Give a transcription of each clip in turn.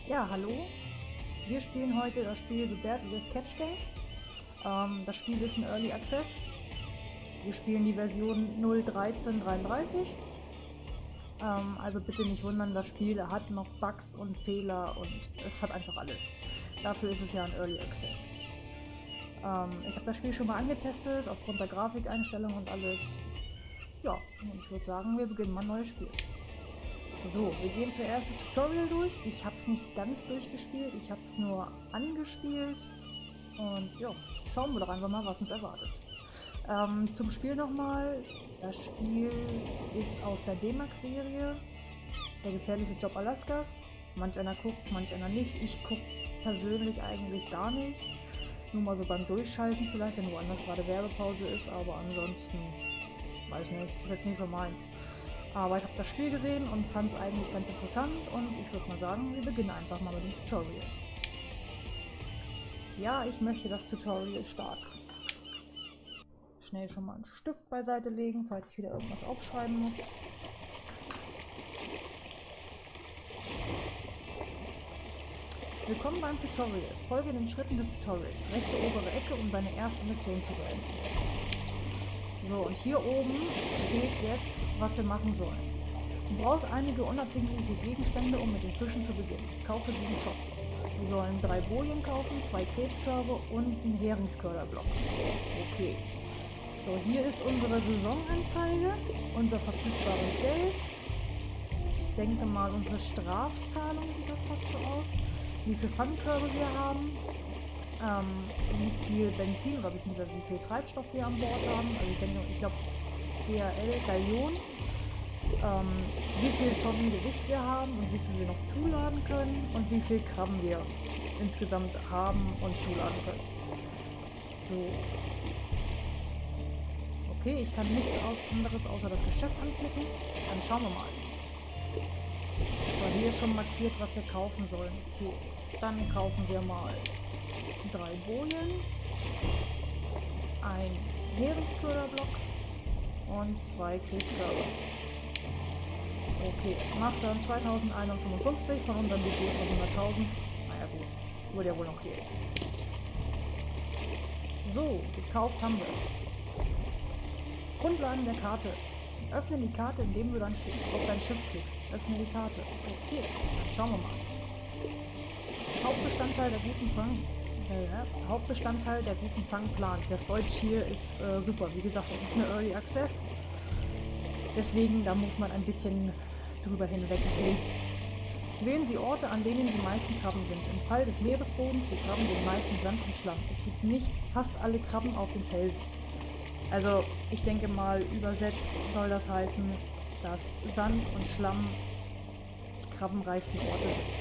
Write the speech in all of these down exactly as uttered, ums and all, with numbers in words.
Ja, hallo. Wir spielen heute das Spiel The Deadliest Catch Game. Ähm, das Spiel ist ein Early Access. Wir spielen die Version null Punkt dreizehn dreiunddreißig. Ähm, also bitte nicht wundern, das Spiel hat noch Bugs und Fehler und es hat einfach alles. Dafür ist es ja ein Early Access. Ähm, ich habe das Spiel schon mal angetestet, aufgrund der Grafikeinstellung und alles. Ja, und ich würde sagen, wir beginnen mal ein neues Spiel. So, wir gehen zuerst das Tutorial durch. Ich habe es nicht ganz durchgespielt, ich habe es nur angespielt. Und ja, schauen wir doch einfach mal, was uns erwartet. Ähm, zum Spiel nochmal. Das Spiel ist aus der D-Max-Serie, der gefährliche Job Alaskas. Manch einer guckt es, manch einer nicht. Ich gucke es persönlich eigentlich gar nicht. Nur mal so beim Durchschalten vielleicht, wenn woanders gerade Werbepause ist, aber ansonsten, weiß nicht, das ist jetzt nicht so meins. Aber ich habe das Spiel gesehen und fand es eigentlich ganz interessant und ich würde mal sagen, wir beginnen einfach mal mit dem Tutorial. Ja, ich möchte das Tutorial starten. Schnell schon mal einen Stift beiseite legen, falls ich wieder irgendwas aufschreiben muss. Willkommen beim Tutorial. Folge den Schritten des Tutorials. Rechte obere Ecke, um deine erste Mission zu beenden. So, und hier oben steht jetzt, was wir machen sollen. Du brauchst einige unabdingliche Gegenstände, um mit den Fischen zu beginnen. Kaufe sie im Shop. Wir sollen drei Bojen kaufen, zwei Krebskörbe und einen Heringsköderblock. Okay. So, hier ist unsere Saisonanzeige, unser verfügbares Geld. Ich denke mal, unsere Strafzahlung sieht das fast so aus. Wie viele Fangkörbe wir haben. Ähm, wie viel Benzin oder beziehungsweise wie viel Treibstoff wir an Bord haben. Also ich denke, ich glaube G H L, Gallion. Ähm, wie viel Tonnen Gewicht wir haben und wie viel wir noch zuladen können und wie viel Gramm wir insgesamt haben und zuladen können. So. Okay, ich kann nichts anderes außer das Geschäft anklicken. Dann schauen wir mal. So, hier ist schon markiert, was wir kaufen sollen. Okay, dann kaufen wir mal drei Bojen, ein Heringsköderblock und zwei Krebskörbe. Okay, macht dann zweitausendeinhundertfünfundfünfzig von unserem Budget von hunderttausend. Naja gut, würde ja wohl noch gehen. So, gekauft haben wir. Grundlagen der Karte. Öffne die Karte, indem du dann auf dein Schiff klickst. Öffne die Karte. Okay, dann schauen wir mal. Hauptbestandteil der guten Fang. Äh, Hauptbestandteil der guten Fangplan. Das Deutsch hier ist äh, super. Wie gesagt, es ist eine Early Access. Deswegen, da muss man ein bisschen drüber hinwegsehen. Wählen Sie Orte, an denen die meisten Krabben sind. Im Fall des Meeresbodens die Krabben den meisten Sand und Schlamm. Es gibt nicht fast alle Krabben auf den Felsen. Also, ich denke mal, übersetzt soll das heißen, dass Sand und Schlamm die krabbenreichsten Orte sind.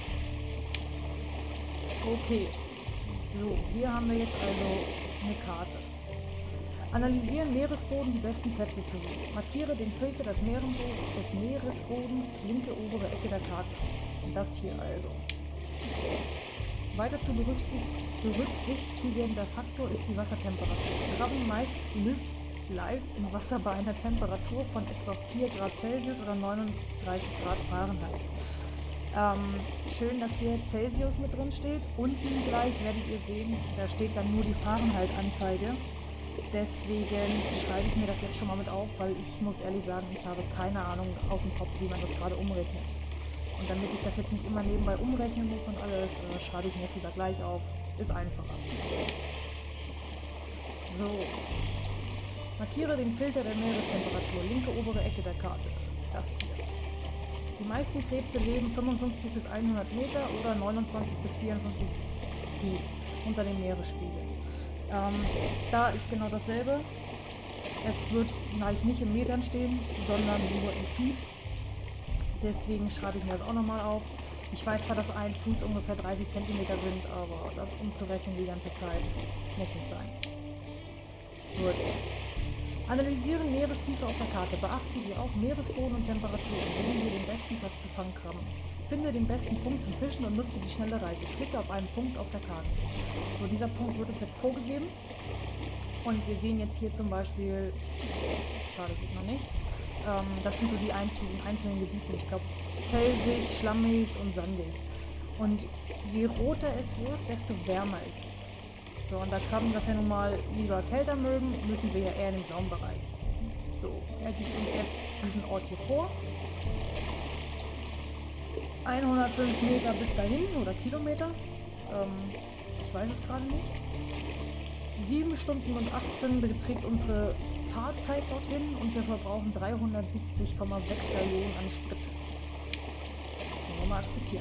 Okay. So, hier haben wir jetzt also eine Karte. Analysieren Meeresboden die besten Plätze zu suchen. Markiere den Filter des, des Meeresbodens, linke obere Ecke der Karte. Und das hier also. Weiter zu berücksichtigender Faktor ist die Wassertemperatur. Krabben meist live im Wasser bei einer Temperatur von etwa vier Grad Celsius oder neununddreißig Grad Fahrenheit. Ähm, schön, dass hier Celsius mit drin steht. Unten gleich werdet ihr sehen, da steht dann nur die Fahrenheit-Anzeige. Deswegen schreibe ich mir das jetzt schon mal mit auf, weil ich muss ehrlich sagen, ich habe keine Ahnung aus dem Kopf, wie man das gerade umrechnet. Und damit ich das jetzt nicht immer nebenbei umrechnen muss und alles, äh, schreibe ich mir das lieber gleich auf. Ist einfacher. So. Markiere den Filter der Meerestemperatur, linke obere Ecke der Karte. Das hier. Die meisten Krebse leben fünfundfünfzig bis hundert Meter oder neunundzwanzig bis vierundfünfzig Feet unter dem Meeresspiegel. Ähm, da ist genau dasselbe. Es wird gleich nicht in Metern stehen, sondern nur in Feet. Deswegen schreibe ich mir das auch nochmal auf. Ich weiß zwar, dass ein Fuß ungefähr dreißig Zentimeter sind, aber das umzurechnen die ganze Zeit muss nicht sein. Gut. Analysieren Meerestiefe auf der Karte. Beachten Sie auch Meeresboden und Temperatur. Wählen Sie den besten Platz zu Fangkrabben. Finde den besten Punkt zum Fischen und nutze die schnelle Reise. Klicke auf einen Punkt auf der Karte. So, dieser Punkt wird uns jetzt vorgegeben. Und wir sehen jetzt hier zum Beispiel, schade, geht noch nicht, ähm, das sind so die einzigen, einzelnen Gebiete. Ich glaube, felsig, schlammig und sandig. Und je roter es wird, desto wärmer ist es. So, und da Krabben das ja nun mal lieber kälter mögen, müssen wir ja eher in den blauen Bereich. So, er gibt uns jetzt diesen Ort hier vor. hundertfünf Meter bis dahin oder Kilometer. Ähm, ich weiß es gerade nicht. sieben Stunden und achtzehn beträgt unsere Fahrzeit dorthin und wir verbrauchen dreihundertsiebzig Komma sechs Gallonen an Sprit. Wollen wir mal akzeptieren.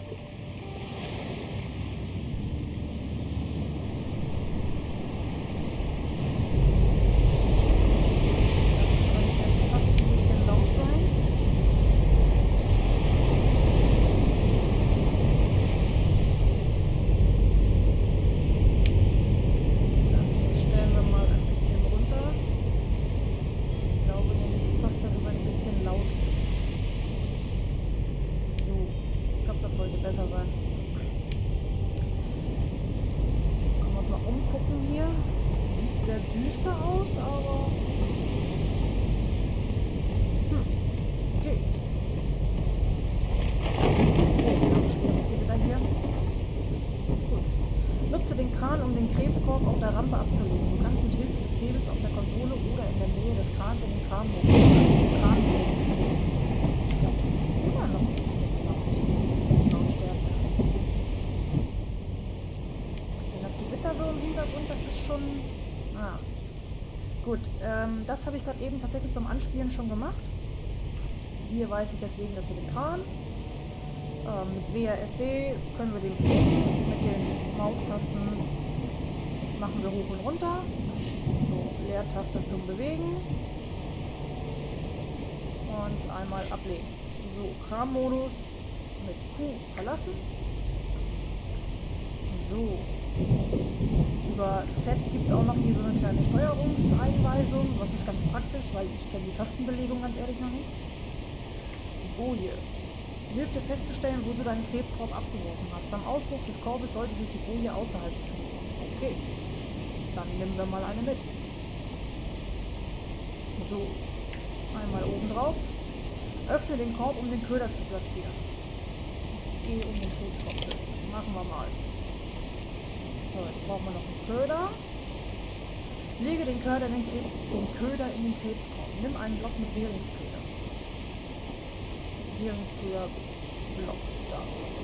Gut, ähm, das habe ich gerade eben tatsächlich beim Anspielen schon gemacht. Hier weiß ich deswegen, dass wir den Kran ähm, mit W A S D können wir den bewegen. Mit den Maustasten machen wir hoch und runter. So, Leertaste zum Bewegen. Und einmal ablegen. So, Kranmodus mit Q verlassen. So. Über Z gibt es auch noch hier so eine kleine Steuerungseinweisung, was ist ganz praktisch, weil ich kenne die Tastenbelegung ganz ehrlich noch nicht. Boje. Hilft dir festzustellen, wo du deinen Krebskorb abgeworfen hast. Beim Auswurf des Korbes sollte sich die Boje außerhalb befinden. Okay, dann nehmen wir mal eine mit. So, einmal oben drauf. Öffne den Korb, um den Köder zu platzieren. Gehe um den Krebskorb zu. Machen wir mal. So, jetzt brauchen wir noch einen Köder. Lege den Köder in den, den Köder in den Krebskorb. Nimm einen Block mit Heringsköder. Heringsköder Block. Da.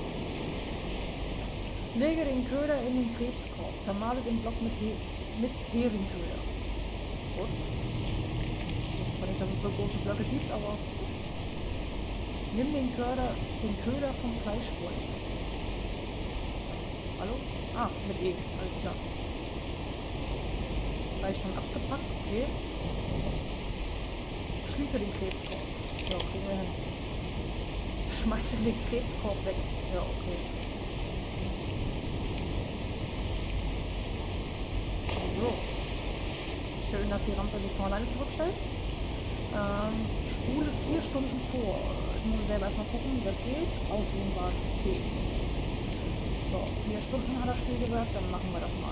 Lege den Köder in den Krebskorb. Zermale den Block mit, He mit Heringköder. Gut. Ich weiß nicht, dass es so große Blöcke gibt, aber nimm den Köder, den Köder vom Fleischwolf. Hallo? Ah, mit E, alles klar. Gleich schon abgepackt, okay. Schließe den Krebskorb. Ja, kriegen wir hin. Schmeiße den Krebskorb weg. Ja, okay. So. Schön, dass die Rampe nicht von alleine zurückstellt. Ähm, spule vier Stunden vor. Ich muss selber erstmal gucken, wie das geht. Auswählen war T. So, vier Stunden hat das Spiel gesagt, dann machen wir das mal.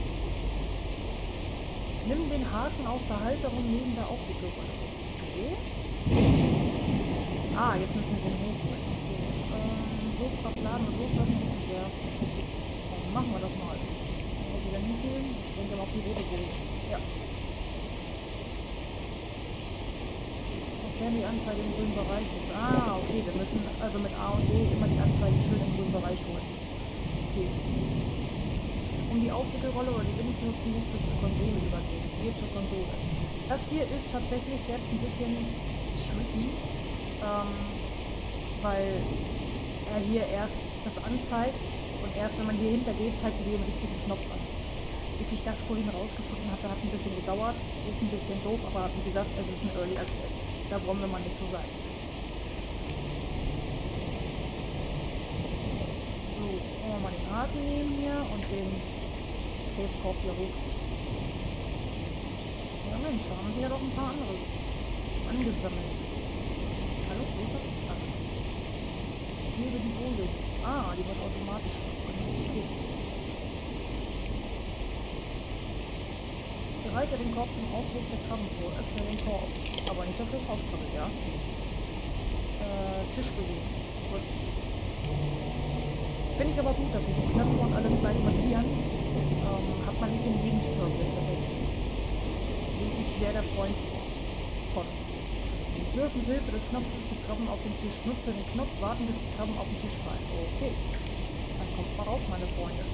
Nimm den Haken aus der Halterung neben der Aufwickelrolle. Okay. Ah, jetzt müssen wir den hochholen. Okay. Ähm, Hochkraft laden und loslassen ist sehr. Dann machen wir das mal. Muss ich dann hinzählen? Ich denke mal auf die rote Boje. Ja. Sofern die Anzeige im grünen Bereich ist. Ah, okay, wir müssen also mit A und D immer die Anzeige schön im grünen Bereich holen. Okay. Um die Aufwickelrolle oder die Bindung zu nutzen, zur Konsole übergehen. Hier zur Konsole. Das hier ist tatsächlich jetzt ein bisschen tricky, ähm, weil er hier erst das anzeigt und erst wenn man hier hinter geht, zeigt er den richtigen Knopf an. Bis ich das vorhin rausgefunden hatte, hat ein bisschen gedauert, ist ein bisschen doof, aber wie gesagt, es ist ein Early Access. Da brauchen wir mal nicht so sein. So, wollen wir mal den Haken nehmen hier und den Krebskorb hier hochziehen. Ja Mensch, da haben sie ja doch ein paar andere angesammelt. Hallo, wo ist das? Ah. Hebe die Boje. Ah, die wird automatisch. Okay. Bereite den Korb zum Auswurf der Krabben vor. Öffne den Korb. Aber nicht, dass er rauskrabbelt, ja? Äh, Tisch bewegen. Gut. Finde ich aber gut, dass sie die Knöpfe und alles gleich markieren. Ähm, hat man nicht in jedem Tutorial tatsächlich. Bin ich sehr der Freund von. Wirf mit Hilfe des Knopfes die Krabben auf den Tisch. Nutze den Knopf, warten bis die Krabben auf den Tisch fallen. Okay. Dann kommt mal raus, meine Freunde.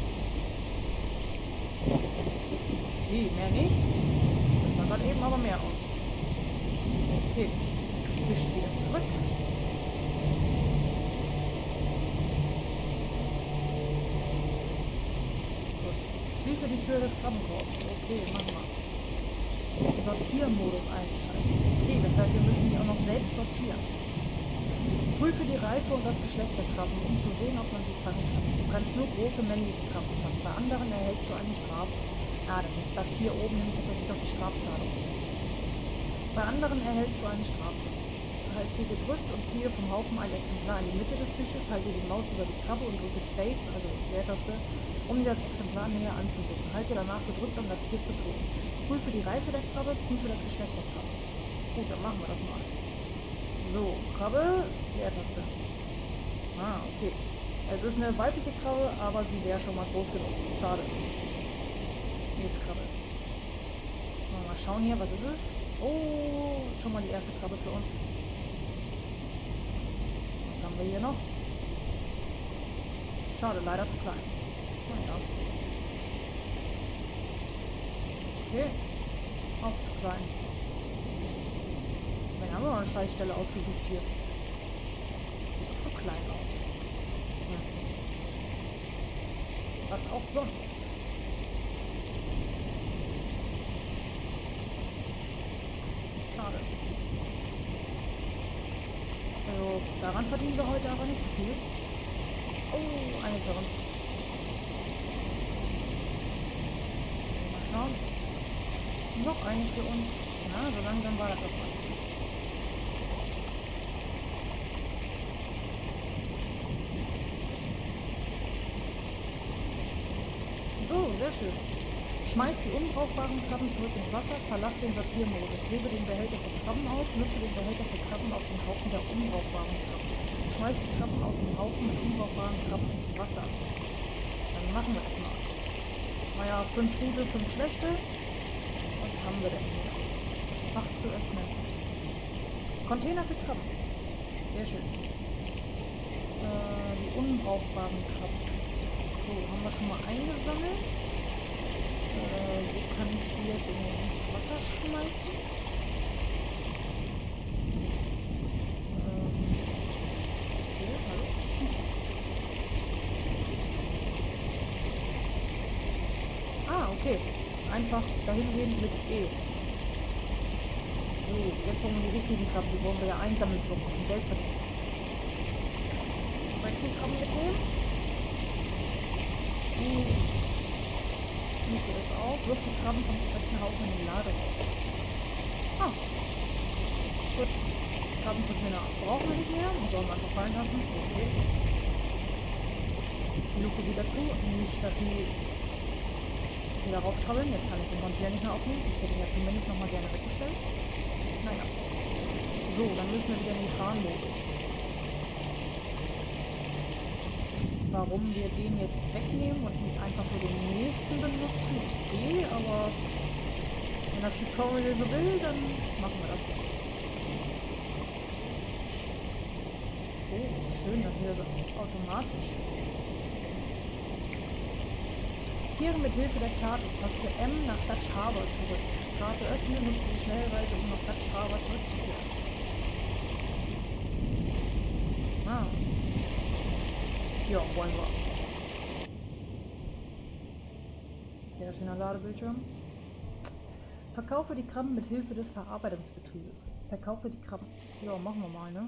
Wie, mehr nicht? Das sah gerade eben aber mehr aus. Okay. Tisch wieder zurück. Gut. Schließe die Tür des Krabbenkorbs. Okay, mach mal. Sortiermodus einschalten. Okay, das heißt, wir müssen die auch noch selbst sortieren. Prüfe die Reife und das Geschlecht der Krabben, um zu sehen, ob man sie fangen kann. Du kannst nur große männliche Krabben fangen. Bei anderen erhältst du eine Strafe. Ah, das ist das hier oben, nämlich tatsächlich doch die Strafzahlung. Bei anderen erhältst du eine Strafe. Halt hier gedrückt und ziehe vom Haufen ein Exemplar in die Mitte des Tisches, halte die Maus über die Krabbe und drücke Space, also die Leertaste, um dir das Exemplar näher anzusehen. Halte danach gedrückt, um das Tier zu drehen. Prüfe die Reife der Krabbe, prüfe das Geschlecht der Krabbe. Gut, dann machen wir das mal. So, Krabbe, Leertaste. Ah, okay. Es ist eine weibliche Krabbe, aber sie wäre schon mal groß genug. Schade. Nächste Krabbe. Mal schauen hier, was ist es? Oh, schon mal die erste Krabbe für uns. Was haben wir hier noch? Schade, leider zu klein. Naja. Okay. Auch zu klein. Wir haben wir mal eine Scheißstelle ausgesucht hier. Sieht auch so klein aus. Hm. Was auch sonst. Schade. Also, daran verdienen wir heute aber nicht so viel. Oh, eine für uns. Mal schauen. Noch eine für uns. Na, so langsam war das doch was. So, sehr schön. Schmeiß die unbrauchbaren Krabben zurück ins Wasser, verlass den Sortiermodus, hebe den Behälter für Krabben auf, nutze den Behälter für Krabben auf den Haufen der unbrauchbaren Krabben. Schmeiß die Krabben aus dem Haufen mit unbrauchbaren Krabben ins Wasser. Dann machen wir das mal. Naja, fünf gute, fünf schlechte. Was haben wir denn hier? Fach zu öffnen. Container für Krabben. Sehr schön. Äh, die unbrauchbaren Krabben. So, haben wir schon mal eingesammelt. Äh, wo kann ich die jetzt ins Wasser schmeißen? Ähm, okay, hallo. Ah, okay. Einfach dahin gehen mit E. So, jetzt wollen wir die richtigen Krabben, die wollen wir ja einsammeln, um Geld verdienen. Soll ich den Krabben mitnehmen? Uh. Nehmt ihr das auf? Wirft die Krabben vom zweiten Haufen in die Lade raus. Ah. Gut. Krabbencontainer brauchen wir nicht mehr. Und sollen wir einfach fallen lassen. Okay. Die Luke wieder zu. Nicht, dass sie wieder rauskrabbeln. Jetzt kann ich den Container nicht mehr aufnehmen. Ich hätte ihn ja zumindest nochmal gerne weggestellt. Naja. So, dann müssen wir wieder in den Kranmodus. Warum wir den jetzt wegnehmen und nicht einfach für den nächsten benutzen, okay, aber wenn das Tutorial so will, dann machen wir das. Oh, schön, das hier so automatisch. Kehre mit Hilfe der Karte Taste M nach Dutch Harbor zurück. Karte öffnen, nutze die Schnellreise, um nach Dutch Harbor zurückzukehren. Ah. Ja, wollen wir. Sehr schöner Ladebildschirm. Verkaufe die Krabben mit Hilfe des Verarbeitungsbetriebes. Verkaufe die Krabben. Ja, machen wir mal, ne?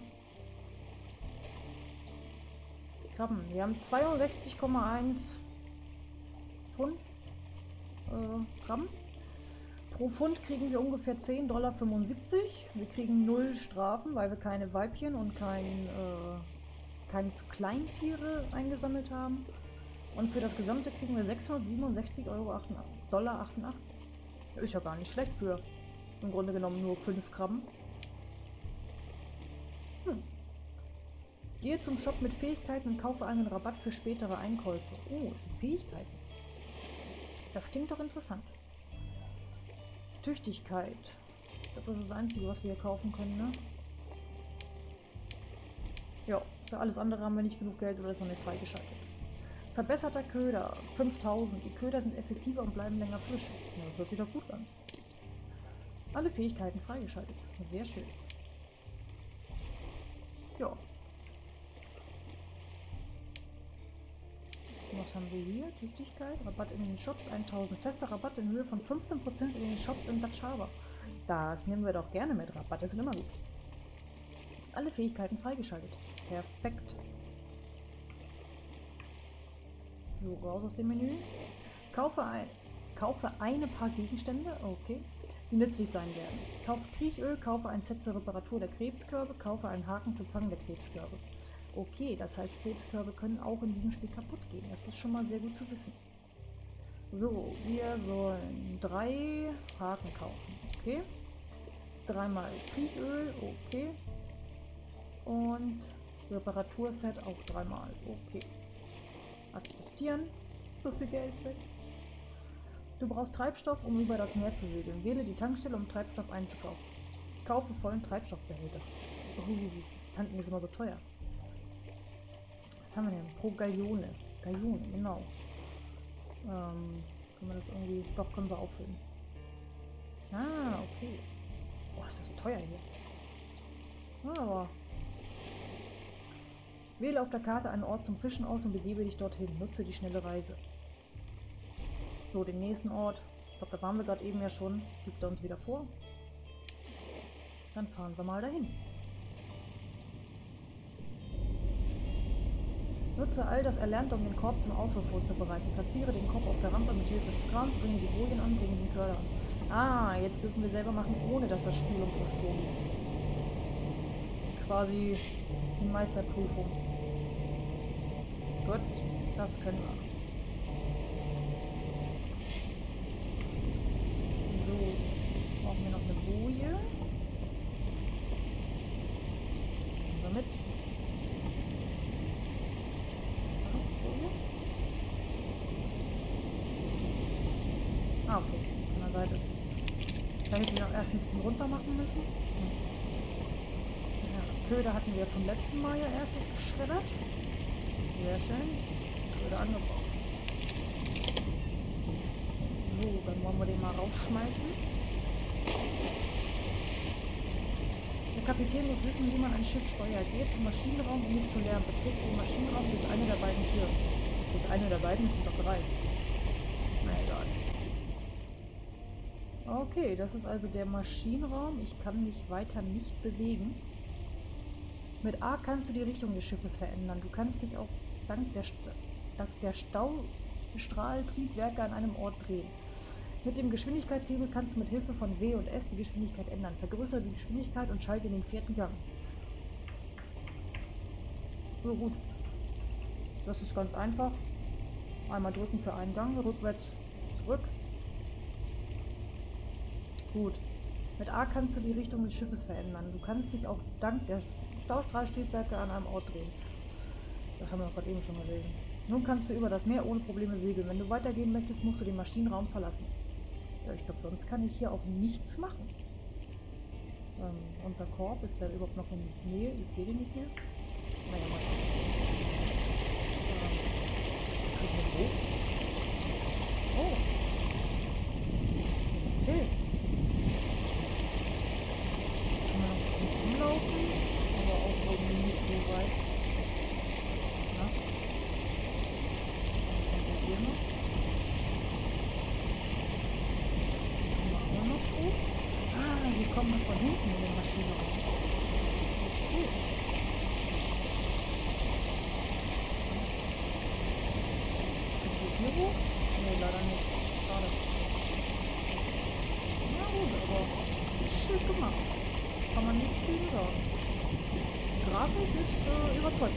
Krabben. Wir haben zweiundsechzig Komma eins Pfund äh, Krabben. Pro Pfund kriegen wir ungefähr zehn Komma fünfundsiebzig Dollar. Wir kriegen null Strafen, weil wir keine Weibchen und kein... Äh, keine zu Kleintiere eingesammelt haben. Und für das Gesamte kriegen wir sechshundertsiebenundsechzig Dollar achtundachtzig. Ist ja gar nicht schlecht für im Grunde genommen nur fünf Krabben. Hm. Gehe zum Shop mit Fähigkeiten und kaufe einen Rabatt für spätere Einkäufe. Oh, es gibt Fähigkeiten. Das klingt doch interessant. Tüchtigkeit. Ich glaube, das ist das Einzige, was wir hier kaufen können, ne? Ja, für alles andere haben wir nicht genug Geld oder ist noch nicht freigeschaltet. Verbesserter Köder. fünftausend. Die Köder sind effektiver und bleiben länger frisch. Ja, das hört sich doch gut an. Alle Fähigkeiten freigeschaltet. Sehr schön. Ja. Was haben wir hier? Tüchtigkeit, Rabatt in den Shops, eintausend. Fester Rabatt in Höhe von fünfzehn Prozent in den Shops in Bad Schaber. Das nehmen wir doch gerne mit Rabatt, das ist immer gut. Alle Fähigkeiten freigeschaltet. Perfekt. So, raus aus dem Menü. Kaufe, ein, kaufe eine paar Gegenstände, okay, die nützlich sein werden. Kaufe Kriechöl, kaufe ein Set zur Reparatur der Krebskörbe, kaufe einen Haken zum Fangen der Krebskörbe. Okay, das heißt, Krebskörbe können auch in diesem Spiel kaputt gehen. Das ist schon mal sehr gut zu wissen. So, wir sollen drei Haken kaufen. Okay. Dreimal Kriechöl. Okay. Und Reparaturset auch dreimal. Okay. Akzeptieren. So viel Geld weg. Du brauchst Treibstoff, um über das Meer zu segeln. Wähle die Tankstelle, um Treibstoff einzukaufen. Kaufe vollen Treibstoffbehälter. Oh, tanken ist immer so teuer. Was haben wir denn? Pro Galione. Galione, genau. Ähm, können wir das irgendwie... Doch, können wir auffüllen. Ah, okay. Boah, ist das teuer hier. Aber... Wähle auf der Karte einen Ort zum Fischen aus und begebe dich dorthin. Nutze die schnelle Reise. So, den nächsten Ort. Ich glaube, da waren wir gerade eben ja schon. Gibt er uns wieder vor. Dann fahren wir mal dahin. Nutze all das Erlernte, um den Korb zum Auswurf vorzubereiten. Platziere den Korb auf der Rampe mit Hilfe des Krans, bringe die Bojen an, bringe den Köder an. Ah, jetzt dürfen wir selber machen, ohne dass das Spiel uns was vorgibt. Quasi die Meisterprüfung. Gut, das können wir. So, brauchen wir noch eine Boje. Nehmen wir mit. Ah, okay, von der Seite. Da hätte ich noch erst ein bisschen runter machen müssen. Hm. Ja, Köder hatten wir vom letzten Mal ja erstes geschreddert. Sehr schön. Köder angebaut. So, dann wollen wir den mal rausschmeißen. Der Kapitän muss wissen, wie man ein Schiff steuert. Geht zum Maschinenraum, um es zu lernen. Betrete den Maschinenraum durch eine der beiden Türen. Durch eine der beiden, es sind doch drei. Na egal. Okay, das ist also der Maschinenraum. Ich kann mich weiter nicht bewegen. Mit A kannst du die Richtung des Schiffes verändern. Du kannst dich auch dank der, St dank der Staustrahltriebwerke an einem Ort drehen. Mit dem Geschwindigkeitshebel kannst du mit Hilfe von W und S die Geschwindigkeit ändern. Vergrößere die Geschwindigkeit und schalte in den vierten Gang. So gut. Das ist ganz einfach. Einmal drücken für einen Gang, rückwärts zurück. Gut. Mit A kannst du die Richtung des Schiffes verändern. Du kannst dich auch dank der Staustrahltriebwerke an einem Ort drehen. Das haben wir doch gerade eben schon gesehen. Nun kannst du über das Meer ohne Probleme segeln. Wenn du weitergehen möchtest, musst du den Maschinenraum verlassen. Ja, ich glaube, sonst kann ich hier auch nichts machen. Ähm, unser Korb, ist der überhaupt noch in Nähe? Ich sehe den nicht mehr. Naja, mal schauen. Ähm, kann ich nicht hoch? Oh. Okay. Kann man noch ein bisschen rumlaufen, aber auch irgendwie nicht so weit. Na? Was haben wir hier noch? Ah, wir kommen von hinten in den Maschinenraum. Okay. Können wir hier hoch? Ne, leider nicht. Schade. Ja gut, aber ist schick gemacht. Kann man nichts gegen sagen. Die Grafik ist äh, überzeugt.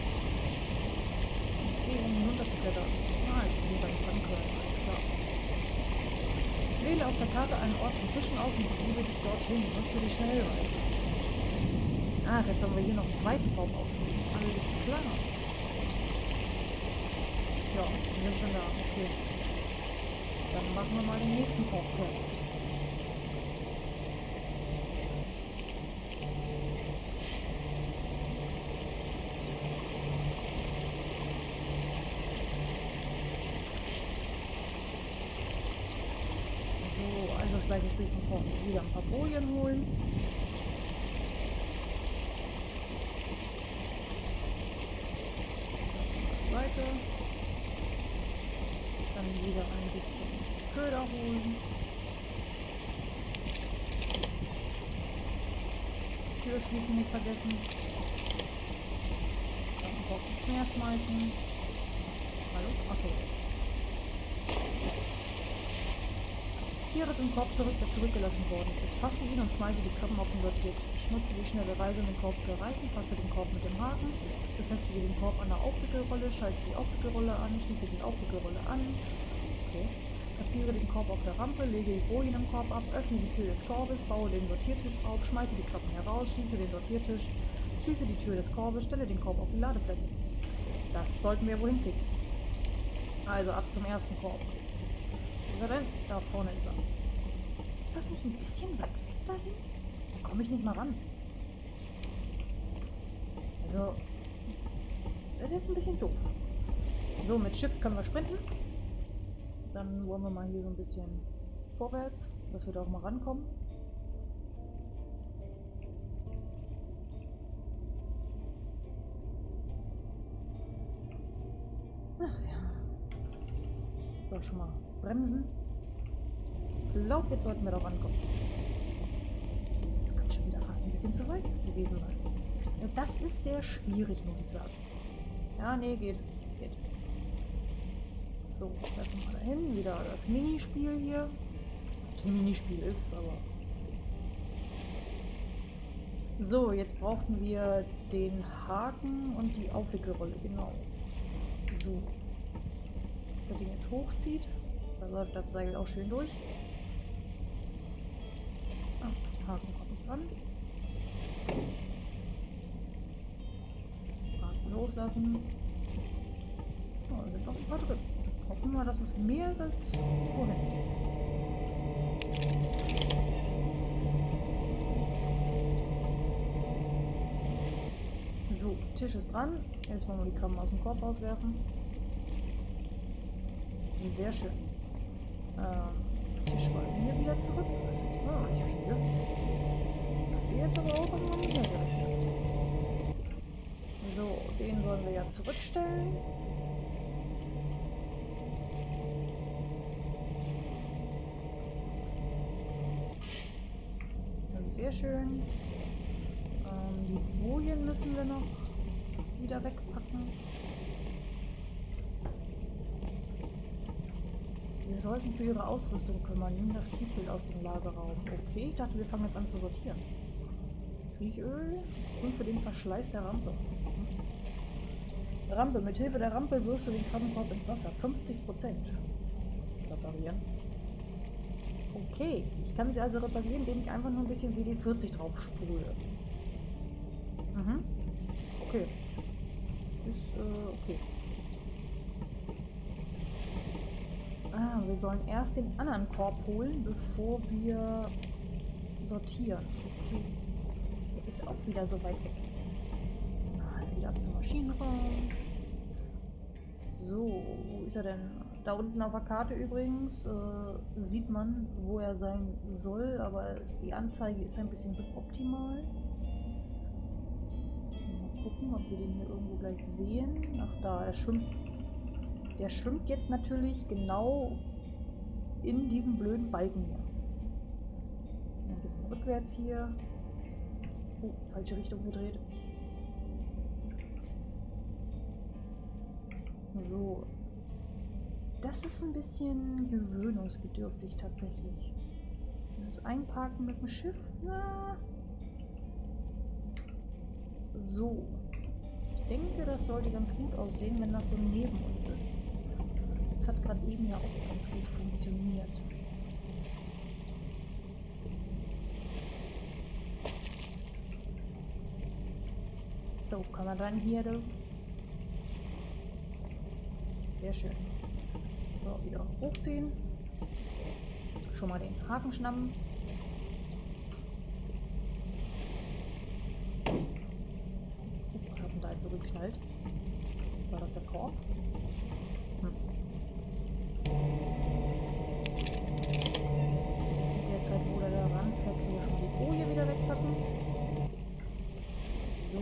Okay, um hinunterzuklettern. Ah, ich bin beim Fangkörper, alles klar. Wähle auf der Karte einen Ort zum Fischen aus und begebe dich dorthin. Nutze die Schnellreise. Ah, jetzt haben wir hier noch einen zweiten Baum auswählen. Alles klar. Ja, wir sind schon da. Okay. Dann machen wir mal den nächsten Korb fertig. So, also das gleiche Spiel von vorne. Wieder ein paar Bojen holen. Seite. Dann wieder ein bisschen Köder holen. Tür schließen nicht vergessen. Dann einen Korb ins Meer schmeißen. Hallo? Achso. Tiere zum Korb zurück, der zurückgelassen worden ist. Fasse ihn und schmeiße die Krabben auf den Sortiert. Nutze die schnelle Reise, um den Korb zu erreichen. Fasse den Korb mit dem Haken. Befestige den Korb an der Aufwickelrolle. Schalte die Aufwickelrolle an. Schließe die Aufwickelrolle an. Okay. Platziere den Korb auf der Rampe. Lege die Bojen im Korb ab. Öffne die Tür des Korbes. Baue den Sortiertisch auf. Schmeiße die Krabben heraus. Schließe den Sortiertisch. Schließe die Tür des Korbes. Stelle den Korb auf die Ladefläche. Das sollten wir wohl hinkriegen. Also ab zum ersten Korb. Wo ist er denn? Da vorne ist er. Ist das nicht ein bisschen weit weg dahin? Da komme ich nicht mal ran. Also, das ist ein bisschen doof. So, mit Shift können wir sprinten. Dann wollen wir mal hier so ein bisschen vorwärts, dass wir da auch mal rankommen. Ach ja. So, schon mal bremsen. Ich glaube, jetzt sollten wir da rankommen. Das könnte schon wieder fast ein bisschen zu weit gewesen sein. Das ist sehr schwierig, muss ich sagen. Ja, nee, geht. Geht. So, lassen wir mal dahin. Wieder das Minispiel hier. Ob es ein Minispiel ist, aber... So, jetzt brauchten wir den Haken und die Aufwickelrolle, genau. So. Dass er den jetzt hochzieht. Da läuft das Seil auch schön durch. Ah, den Haken komme ich ran. Haken loslassen. Oh, da sind noch ein paar drin. Hoffen wir, dass es mehr ist als vorhin. So, Tisch ist dran. Jetzt wollen wir die Krabben aus dem Korb auswerfen. Sehr schön. Ähm, Tisch wollen wir wieder zurück. Das sind immer noch nicht viele. Das haben wir jetzt aber auch immer mehr gerechnet. So, den sollen wir ja zurückstellen. Sehr schön. Ähm, die Bojen müssen wir noch wieder wegpacken. Sie sollten für ihre Ausrüstung kümmern. Nehmen das Kiefel aus dem Lagerraum. Okay, ich dachte, wir fangen jetzt an zu sortieren. Kriechöl und für den Verschleiß der Rampe. Rampe. Mit Hilfe der Rampe wirfst du den Krabbenkorb ins Wasser. fünfzig Prozent. Reparieren. Okay, ich kann sie also reparieren, indem ich einfach nur ein bisschen W D vierzig drauf spule. Mhm. Okay. Ist, äh, okay. Ah, wir sollen erst den anderen Korb holen, bevor wir sortieren. Okay. Der ist auch wieder so weit weg. Ah, ist wieder ab zum Maschinenraum. So, wo ist er denn? Da unten auf der Karte übrigens äh, sieht man, wo er sein soll, aber die Anzeige ist ein bisschen suboptimal. Mal gucken, ob wir den hier irgendwo gleich sehen. Ach da, er schwimmt. Der schwimmt jetzt natürlich genau in diesem blöden Balken hier. Ein bisschen rückwärts hier. Oh, falsche Richtung gedreht. So. Das ist ein bisschen gewöhnungsbedürftig tatsächlich. Dieses Einparken mit dem Schiff, na. So. Ich denke, das sollte ganz gut aussehen, wenn das so neben uns ist. Das hat gerade eben ja auch ganz gut funktioniert. So, kann man dann hier Sehr schön. So, wieder hochziehen. Schon mal den Haken schnappen. Was hat denn da jetzt so geknallt? War das der Korb? Hm. In der Zeit, wo der da ranfährt, können wir schon die Folie wieder wegpacken. So.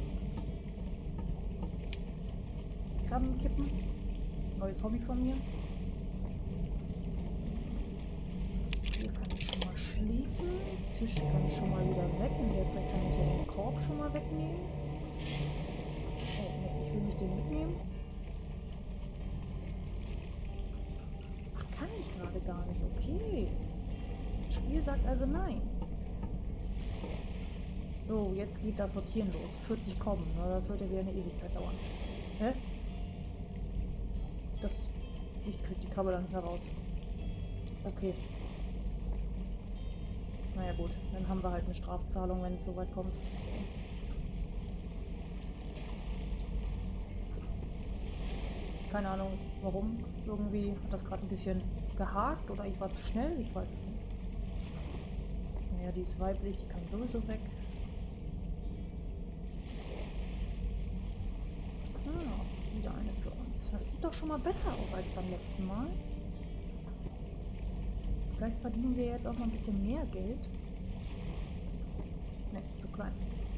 Krabben kippen. Neues Hobby von mir. Hier kann ich schon mal schließen. Tisch kann ich schon mal wieder weg. In der Zeit kann ich ja den Korb schon mal wegnehmen. Oh, ne, ich will nicht den mitnehmen. Ach, kann ich gerade gar nicht. Okay. Das Spiel sagt also nein. So, jetzt geht das Sortieren los. vierzig kommen. Das wird ja wieder eine Ewigkeit dauern. Hä? Das, ich krieg die Kabel dann nicht mehr raus. Okay. Naja gut, dann haben wir halt eine Strafzahlung, wenn es soweit kommt. Keine Ahnung warum. Irgendwie hat das gerade ein bisschen gehakt oder ich war zu schnell, ich weiß es nicht. Naja, die ist weiblich, die kann sowieso weg. Ah, wieder eine für uns. Das sieht doch schon mal besser aus als beim letzten Mal. Vielleicht verdienen wir jetzt auch mal ein bisschen mehr Geld. Ne, zu klein.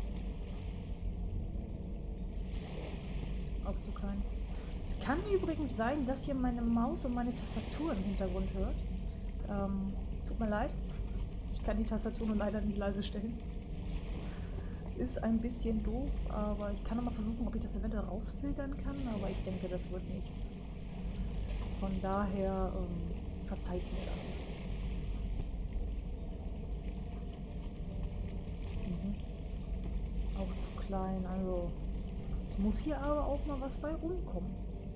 Auch zu klein. Es kann übrigens sein, dass hier meine Maus und meine Tastatur im Hintergrund hört. Ähm, tut mir leid. Ich kann die Tastatur nur leider nicht leise stellen. Ist ein bisschen doof, aber ich kann noch mal versuchen, ob ich das eventuell rausfiltern kann, aber ich denke, das wird nichts. Von daher ähm, verzeiht mir das. Mhm. Auch zu klein, also es muss hier aber auch mal was bei rumkommen.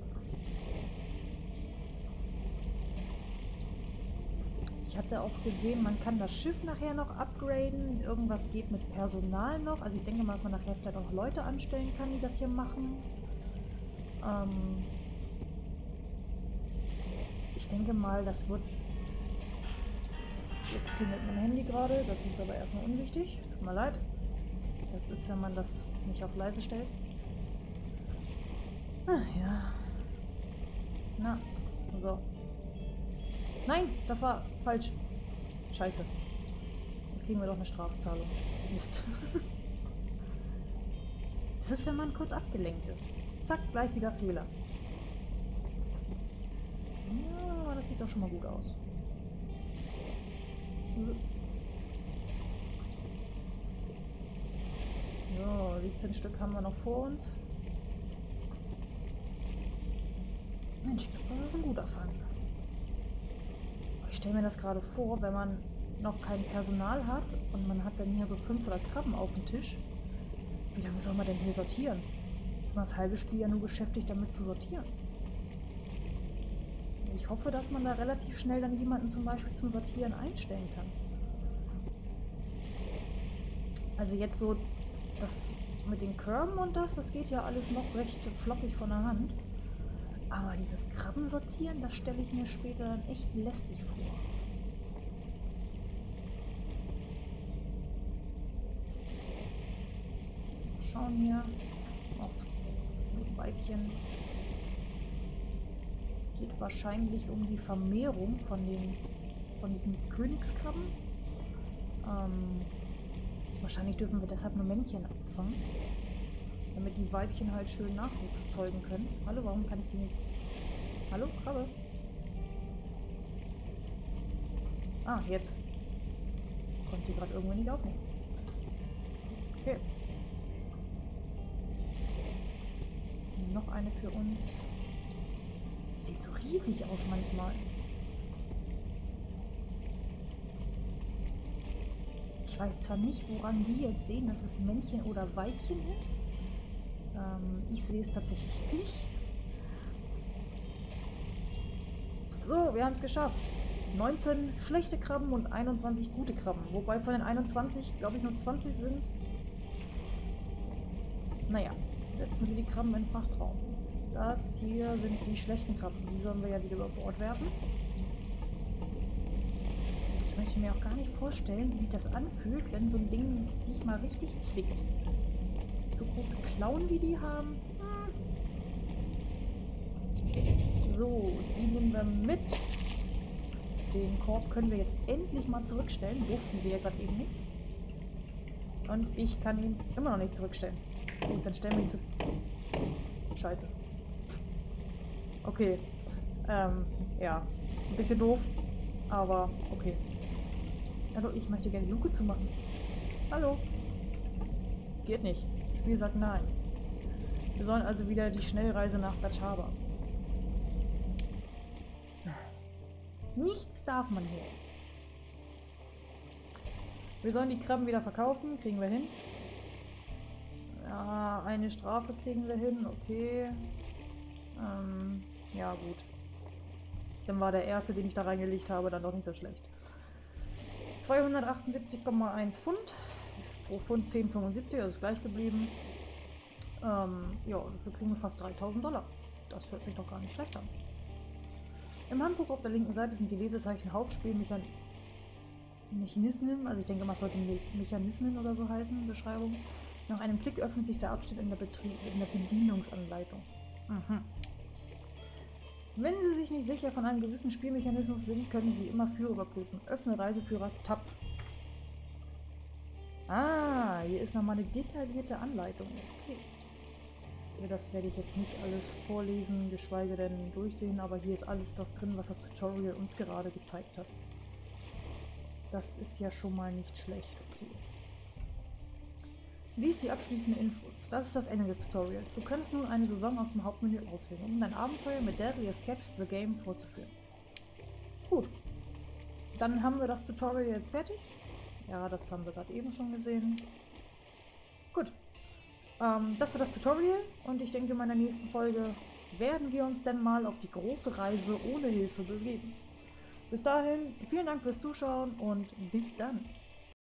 Ich hatte auch gesehen, man kann das Schiff nachher noch upgraden. Irgendwas geht mit Personal noch. Also ich denke mal, dass man nachher vielleicht auch Leute anstellen kann, die das hier machen. Ähm ich denke mal, das wird... Jetzt klingelt mein Handy gerade. Das ist aber erstmal unwichtig. Tut mir leid. Das ist, wenn man das nicht auf leise stellt. Ah ja. Na, so. Nein, das war falsch. Scheiße. Dann kriegen wir doch eine Strafzahlung. Mist. Das ist, wenn man kurz abgelenkt ist. Zack, gleich wieder Fehler. Ja, das sieht doch schon mal gut aus. Ja, siebzehn Stück haben wir noch vor uns. Mensch, ich glaube, das ist ein guter Fang. Ich stelle mir das gerade vor, wenn man noch kein Personal hat und man hat dann hier so fünf oder Krabben auf dem Tisch. Wie lange soll man denn hier sortieren? Ist man das halbe Spiel ja nur beschäftigt, damit zu sortieren. Ich hoffe, dass man da relativ schnell dann jemanden zum Beispiel zum Sortieren einstellen kann. Also jetzt so, das mit den Körben und das, das geht ja alles noch recht flockig von der Hand. Aber dieses Krabbensortieren, das stelle ich mir später dann echt lästig vor. Mal schauen hier. Auch Weibchen. Geht wahrscheinlich um die Vermehrung von den von diesen Königskrabben. Ähm, wahrscheinlich dürfen wir deshalb nur Männchen abfangen, damit die Weibchen halt schön Nachwuchs zeugen können. Hallo, warum kann ich die nicht? Hallo, Krabbe? Ah, jetzt. Konnte die gerade irgendwie nicht aufnehmen. Okay. Noch eine für uns. Sieht so riesig aus manchmal. Ich weiß zwar nicht, woran die jetzt sehen, dass es Männchen oder Weibchen ist. Ähm, ich sehe es tatsächlich nicht. So, wir haben es geschafft. neunzehn schlechte Krabben und einundzwanzig gute Krabben. Wobei von den einundzwanzig, glaube ich, nur zwanzig sind. Naja, setzen Sie die Krabben in den Frachtraum. Das hier sind die schlechten Krabben. Die sollen wir ja wieder über Bord werfen. Ich möchte mir auch gar nicht vorstellen, wie sich das anfühlt, wenn so ein Ding dich mal richtig zwickt. So große Klauen wie die haben. Hm. So, die nehmen wir mit. Den Korb können wir jetzt endlich mal zurückstellen. Durften wir ja gerade eben nicht. Und ich kann ihn immer noch nicht zurückstellen. Gut, dann stellen wir ihn zu... Scheiße. Okay. Ähm, ja. Ein bisschen doof. Aber okay. Hallo, ich möchte gerne die Luke zumachen. Hallo. Geht nicht. Das Spiel sagt nein. Wir sollen also wieder die Schnellreise nach Batschaba. Nichts darf man hier. Wir sollen die Krabben wieder verkaufen. Kriegen wir hin. Ja, eine Strafe kriegen wir hin. Okay. Ähm, ja, gut. Dann war der erste, den ich da reingelegt habe, dann doch nicht so schlecht. zweihundertachtundsiebzig Komma eins Pfund. Pro Pfund zehn Komma fünfundsiebzig, also ist gleich geblieben. Ähm, ja, dafür kriegen wir fast dreitausend Dollar. Das hört sich doch gar nicht schlecht an. Im Handbuch auf der linken Seite sind die Lesezeichen Hauptspielmechanismen, also ich denke mal, es sollte Mechanismen oder so heißen, Beschreibung. Nach einem Klick öffnet sich der Abschnitt in der, Betrieb in der Bedienungsanleitung. Mhm. Wenn Sie sich nicht sicher von einem gewissen Spielmechanismus sind, können Sie immer Führer überprüfen. Öffne Reiseführer Tab. Ah, hier ist nochmal eine detaillierte Anleitung. Okay. Das werde ich jetzt nicht alles vorlesen, geschweige denn durchsehen, aber hier ist alles das drin, was das Tutorial uns gerade gezeigt hat. Das ist ja schon mal nicht schlecht. Okay. Lies die abschließenden Infos. Das ist das Ende des Tutorials. Du kannst nun eine Saison aus dem Hauptmenü auswählen, um dein Abenteuer mit Deadliest Catch the Game fortzuführen. Gut. Dann haben wir das Tutorial jetzt fertig. Ja, das haben wir gerade eben schon gesehen. Gut. Ähm, das war das Tutorial und ich denke, in meiner nächsten Folge werden wir uns dann mal auf die große Reise ohne Hilfe begeben. Bis dahin, vielen Dank fürs Zuschauen und bis dann.